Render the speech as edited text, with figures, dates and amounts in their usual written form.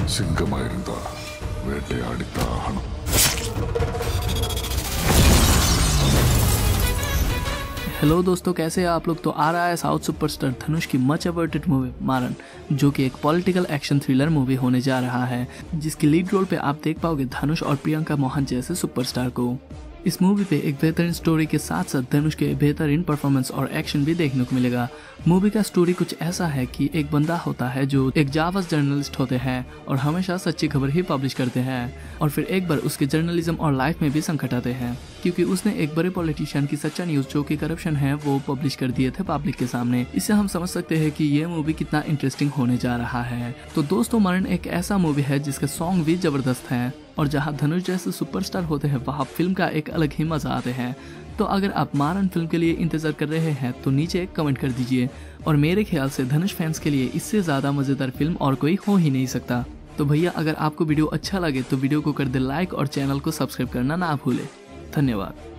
ಸಿಂಗಮಾயிருಂದ ಬೇಟೆಯಾಡಿದ ಹಣ. हेलो दोस्तों, कैसे हैं आप लोग। तो आ रहा है साउथ सुपरस्टार धनुष की मच अवर्टेड मूवी मारन, जो कि एक पॉलिटिकल एक्शन थ्रिलर मूवी होने जा रहा है, जिसकी लीड रोल पे आप देख पाओगे धनुष और प्रियंका मोहन जैसे सुपरस्टार को। इस मूवी पे एक बेहतरीन स्टोरी के साथ साथ धनुष के बेहतरीन परफॉर्मेंस और एक्शन भी देखने को मिलेगा। मूवी का स्टोरी कुछ ऐसा है कि एक बंदा होता है जो एक जावाज जर्नलिस्ट होते हैं और हमेशा सच्ची खबर ही पब्लिश करते हैं, और फिर एक बार उसके जर्नलिज्म और लाइफ में भी संकट आते हैं, क्योंकि उसने एक बड़े पॉलिटिशियन की सच्चा न्यूज जो कि करप्शन है वो पब्लिश कर दिए थे पब्लिक के सामने। इससे हम समझ सकते हैं कि ये मूवी कितना इंटरेस्टिंग होने जा रहा है। तो दोस्तों, मारन एक ऐसा मूवी है जिसके सॉन्ग भी जबरदस्त हैं, और जहां धनुष जैसे सुपरस्टार होते हैं वहां फिल्म का एक अलग ही मजा आते हैं। तो अगर आप मारन फिल्म के लिए इंतजार कर रहे हैं तो नीचे एक कमेंट कर दीजिए, और मेरे ख्याल से धनुष फैंस के लिए इससे ज्यादा मजेदार फिल्म और कोई हो ही नहीं सकता। तो भैया, अगर आपको वीडियो अच्छा लगे तो वीडियो को कर दे लाइक और चैनल को सब्सक्राइब करना ना भूले। धन्यवाद।